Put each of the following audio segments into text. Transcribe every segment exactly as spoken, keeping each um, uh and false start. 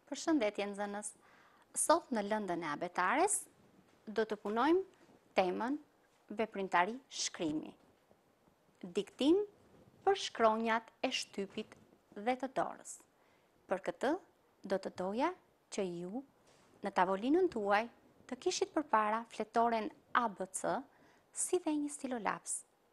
Përshëndetje nxënës. Sot në lëndën e abetares do të punojmë temën veprimtari shkrimi. Diktim për shkronjat e shtypit dhe të dorës. Për këtë do të doja që ju në tavolinën tuaj të kishit përpara fletoren A B C si dhe një stilolaps.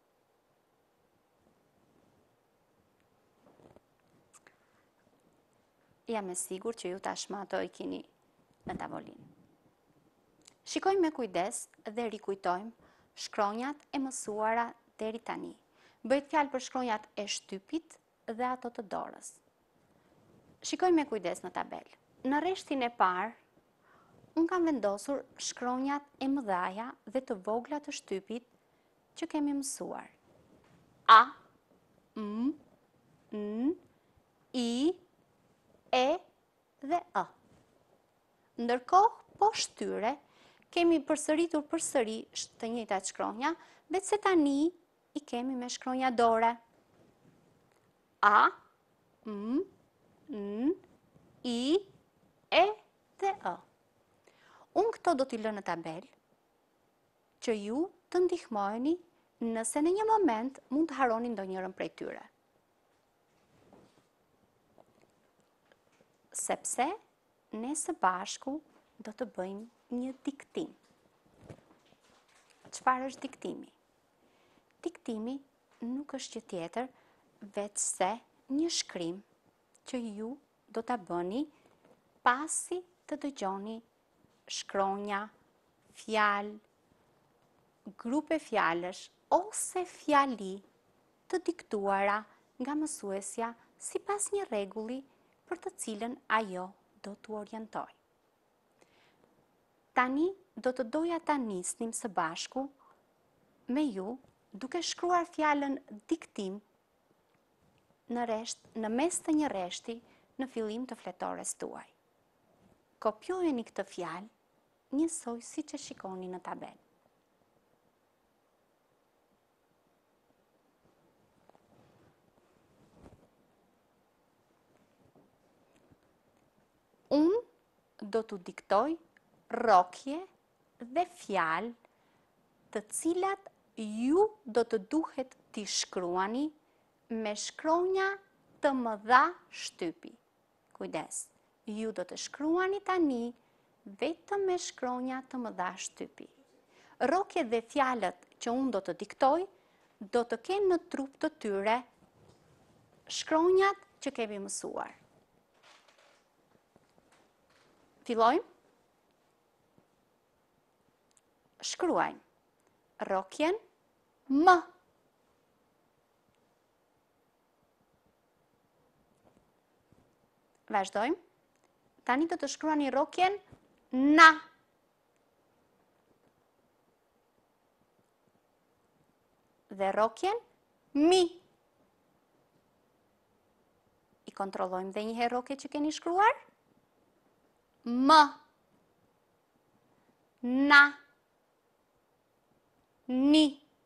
Jam e sigur që ju tashmë ato i keni në tavolinë. Shikojmë me kujdes dhe rikujtojmë shkronjat e mësuara deri tani. Bëhet fjalë për shkronjat e shtypit dhe ato të dorës. Shikojmë me kujdes në tabelë. Në rreshtin e parë, unë kam vendosur shkronjat e mëdhaja dhe të vogla të shtypit që kemi mësuar. A, M, N, I, E dhe Ë. Ndërkohë, poshtë tyre, kemi përsëritur përsëri të njëjtat shkronja, veçse tani i kemi me shkronja dore. A, M, N, I, E dhe Ë. Unë këto do t'i lënë në tabel, që ju të ndihmojeni nëse në një moment mund të haroni ndonjërin prej tyre. Sepse ne së bashku do të bëjmë një diktim. Çfarë është diktimi? Diktimi nuk është gjë tjetër veçse një shkrim që ju do ta bëni pasi të dëgjoni shkronja, fjalë, grupe fjalësh ose fjali të diktuara nga mësuesja sipas një rregulli për të cilën ajo do t'u orientoj. Tani do të doja ta nisnim së bashku me ju duke shkruar fjalën diktim në resht, në mes të një rreshti në fillim të fletores tuaj. Kopjojeni këtë fjalë njësoj siç e shikoni në tabelë. Unë do t'u diktoj rrokje dhe fjalë të cilat ju do të duhet t'i shkruani me shkronja të mëdha shtypi. Kujdes, ju do të shkruani tani vetëm me shkronja të mëdha shtypi. Rrokjet dhe fjalët që unë do të diktoj do të kenë në trup të tyre shkronjat që kemi mësuar. Fillojmë? Shkruajmë rrokjen M. Vazhdojmë. Tani do të shkruani rrokjen N. Dhe rrokjen Mi. I kontrollojmë dhe një herë rrokjet që keni shkruar? M, Na, Ni.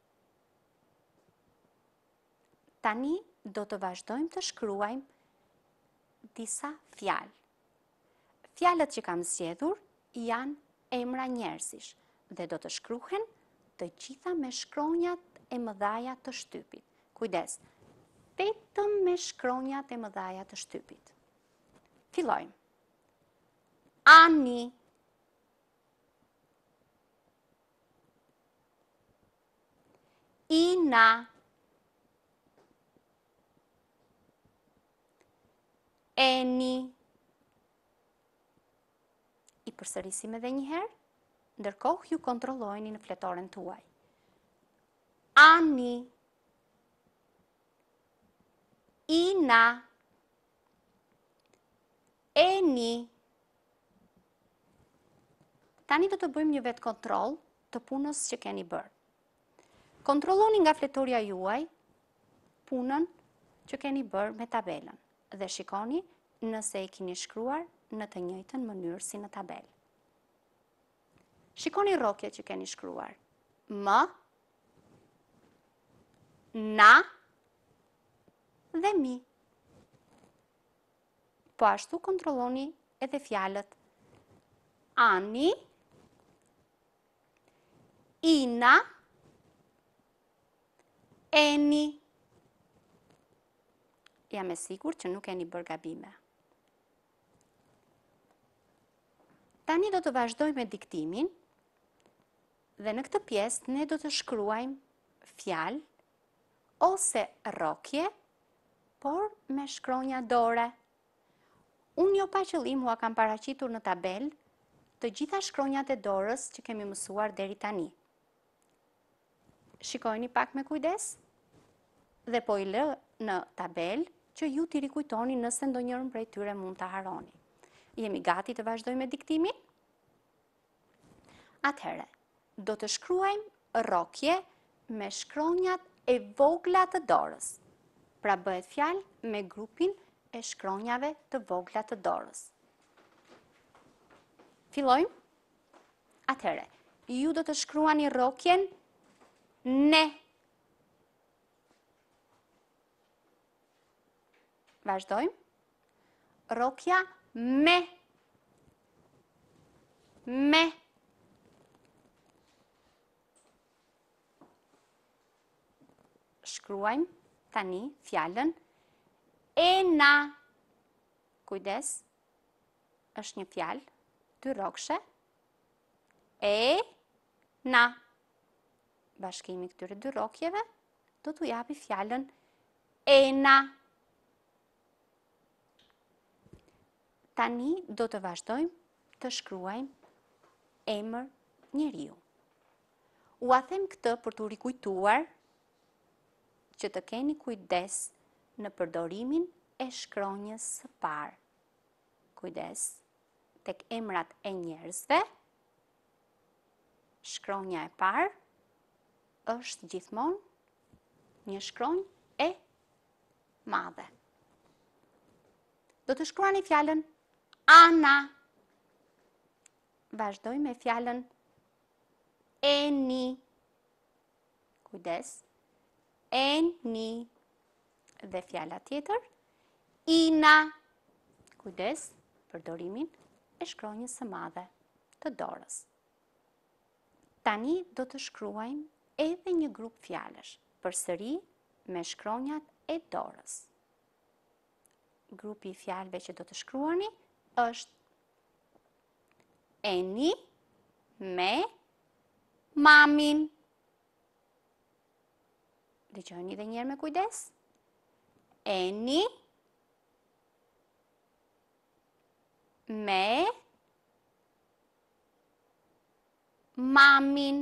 Tani do të vazhdojmë të shkruajmë disa fjalë. Fjalët që kam zgjedhur janë emra njerëzish dhe do të shkruhen të gjitha me shkronjat e mëdhaja të shtypit. Kujdes, vetëm me shkronjat e mëdhaja të shtypit. Fillojmë. Ani, Ina, Eni. I përsërisim edhe një herë, ndërkohë ju kontrollojeni në fletoren tuaj. Ani, Ina, Eni. Tani do të bëjmë një vetë kontroll të punës që keni bërë. Kontrolloni nga fletoria juaj punën që keni bërë me tabelën dhe shikoni nëse e keni shkruar në të njëjtën mënyrë si në tabelë. Shikoni rrokjet që keni shkruar. M, Na dhe Mi. Po ashtu kontrolloni edhe fjalët Ani, Ina, Eni. Jam e sigur që nuk keni bërë gabime. Tani do të vazhdoj me diktimin dhe në këtë pjesë ne do të shkruajmë fjalë ose rrokje, por me shkronja dore. Unë jo pa qëllim ua kam paraqitur në tabel të gjitha shkronjat e dorës që kemi mësuar deri tani. Shikojni pak me kujdes dhe po i lë në tabel që ju t'i rikujtoni nëse ndonjërin prej tyre mund të haroni. Jemi gati të vazhdojmë me diktimin? Atëherë, do të shkruajmë rrokje me shkronjat e vogla të dorës. Pra bëhet fjalë me grupin e shkronjave të vogla të dorës. Fillojmë? Atëherë, ju do të shkruani rrokjen ne. Vazhdojmë? Rrokja me. Me. Shkruajmë tani fjalën ena. Kujdes, është një fjalë, dy rrokshe. E, na. Bashkimi këtyre dy rrokjeve do t'u japi fjalën ena. Tani do të vazhdojmë të shkruajmë emër njeriu. Ua them këtë për t'u rikujtuar që të keni kujdes në përdorimin e shkronjës së parë. Kujdes, tek emrat e njerëzve, shkronja e parë është gjithmonë një shkronjë e madhe. Do të shkruani fjalën Ana. Vazhdoj me fjalën Eni. Kujdes. Eni. Dhe fjala tjetër Ina. Kujdes, përdorimin e shkronjës së madhe të dorës. Tani do të shkruajmë edhe një grup fjalësh, përsëri me shkronjat e dorës. Grupi i fjalëve që do të shkruani është Eni me mamin. Dëgjoni edhe një herë me kujdes. Eni me mamin.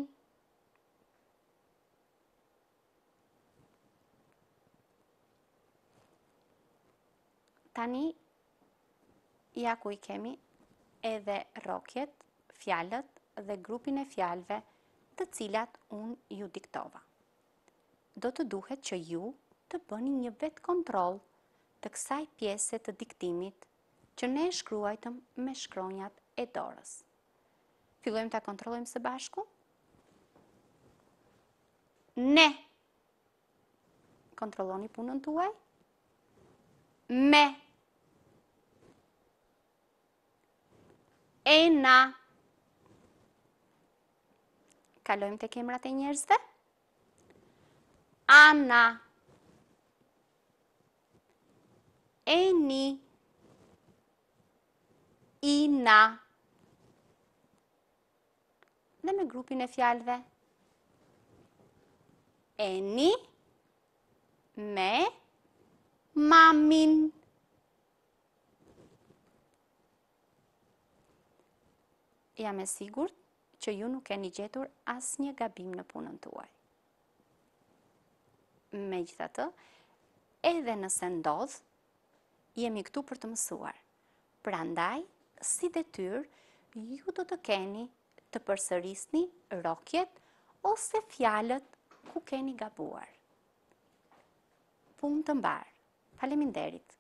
Tani, ja ku i kemi edhe rrokjet, fjalët dhe grupin e fjalëve të cilat unë ju diktova. Do të duhet që ju të bëni një vetë kontroll të kësaj pjese të diktimit që ne e shkruajtëm me shkronjat e dorës. Fillojmë ta kontrollojmë së bashku? Ne. Kontrolloni punën tuaj. Me. Ena. Kalojmë tek emrat e njerëzve. Ana. Eni. Ina. Dhe me grupin e fjalëve. Eni me mamin. Jam e sigurt që ju nuk keni gjetur asnjë gabim në punën tuaj. Megjithatë, edhe nëse ndodh, jemi këtu për të mësuar. Prandaj, si detyrë, ju do të keni të përsërisni rrokjet ose fjalët ku keni gabuar. Punë të mbarë. Faleminderit.